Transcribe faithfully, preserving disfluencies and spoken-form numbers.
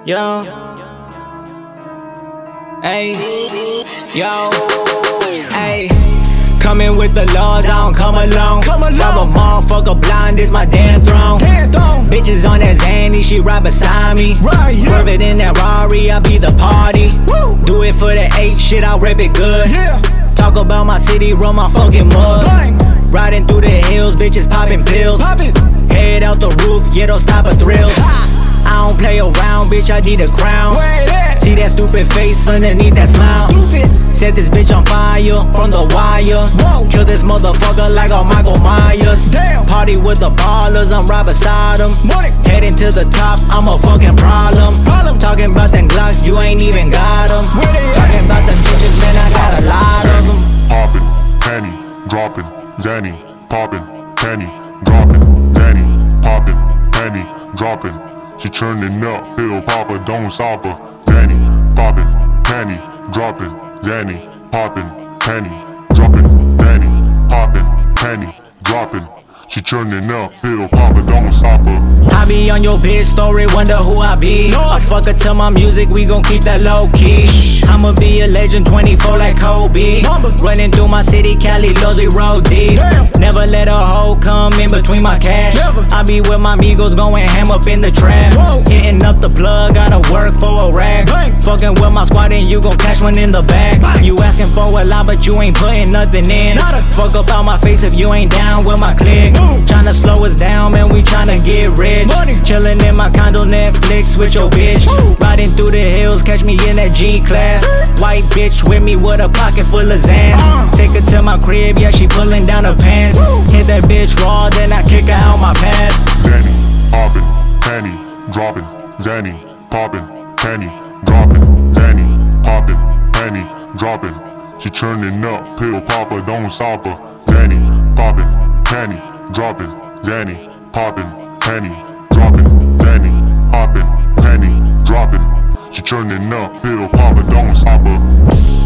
Yo, hey, yo, hey. Coming with the laws, I don't come alone. Come along. Rob a motherfucker blind, this my damn throne. Damn throne. Bitches on that Xanny, she right beside me. Right, yeah. Swerve it in that Rari, I be the party. Woo. Do it for the eight, shit, I rep it good. Yeah. Talk about my city, run my fucking mud. Bang. Riding through the hills, bitches popping pills. Poppin'. Head out the roof, yeah, those type of thrills. Ha. I don't play around, bitch, I need a crown. See that stupid face underneath that smile. Stupid. Set this bitch on fire from the wire. Whoa. Kill this motherfucker like a Michael Myers. Damn. Party with the ballers, I'm right beside them. Money. Heading to the top, I'm a fucking problem. problem. Talking about them Glocks, you ain't even got them. Talking about them bitches, man, I got a lot of them. Poppin', penny, droppin', Xanny, poppin', penny, droppin', Xanny, poppin', penny, droppin'. She churning up, pill popper, don't stop her. Xanny, poppin', penny, droppin', Xanny, poppin', penny, droppin', Xanny, poppin', penny, droppin'. She churning up, pill popper, don't stop her. I be on your bitch story, wonder who I be. I fuck her to my music, we gon' keep that low key. I'ma be a legend twenty-four like Kobe. Running through my city, Cali Lords, we roll deep. Never let a hoe come in between my cash. I be with my amigos, going ham up in the trap. Hitting up the plug, gotta work for a rag. Fucking with my squad and you gon' catch one in the back. You asking for a lot, but you ain't putting nothing in. Fuck up out my face if you ain't down with my clique. Tryna slow us down, man, we tryna get rich. Chillin' in my condo, Netflix with your bitch. Riding through the hills, catch me in that G class. White bitch with me with a pocket full of Xans. Take her to my crib, yeah, she pulling down her pants. Hit that bitch raw, then I kick her out my pad. Xanny, poppin', penny, droppin', Xanny, poppin', penny, droppin', Xanny, poppin', penny, droppin'. She churning up, pill popper, don't stop her. Xanny, poppin', penny, droppin', Xanny, poppin', penny, droppin', Xanny, poppin', penny, droppin'. She churning up, pill popper, don't stop her.